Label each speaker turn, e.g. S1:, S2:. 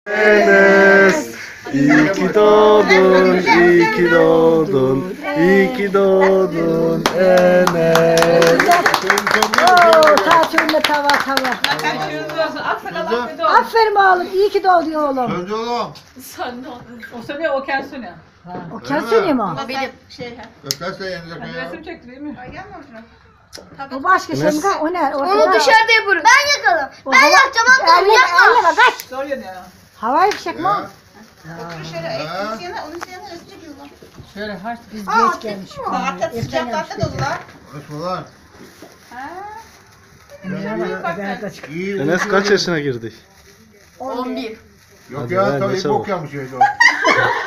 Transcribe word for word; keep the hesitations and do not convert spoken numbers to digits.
S1: Enes, iyi ki doğdun, iyi ki doğdun, iyi ki doğdun Enes.
S2: Oo, tatilinde tava tava. Aferin oğlum, iyi ki doğdun oğlum.
S3: Önce oğlum.
S4: O sene o Kersun'a.
S2: O kim söyleyeyim o?
S5: Benim.
S3: Öperse yenecek
S4: Hadi
S3: ya.
S4: resim çekti değil mi?
S2: O başka şey mi? O ne?
S5: Onu
S2: Ortada.
S5: dışarıda yaparım. Ben yakalım.
S2: O
S5: Ben
S2: hava-
S5: yakacağım abla.
S2: Elle, elle bak kaç.
S4: Zor yanıyor.
S2: Havai fişek mi? o?
S3: Ya.
S6: Şöyle
S3: Ha.
S6: ekmek yana, onun yana resim çekiyorlar.
S4: Şöyle harç.
S2: Biz
S6: Aa,
S2: geç gelmiş.
S6: Hatta sıcaklarda dolular.
S3: Konuşmalar. İyi.
S1: Enes kaç yaşına girdi?
S5: on bir.
S3: Yok
S1: Hadi
S3: ya
S1: ver,
S3: tabii
S1: ne çabuk.
S3: bok yapmış öyle o.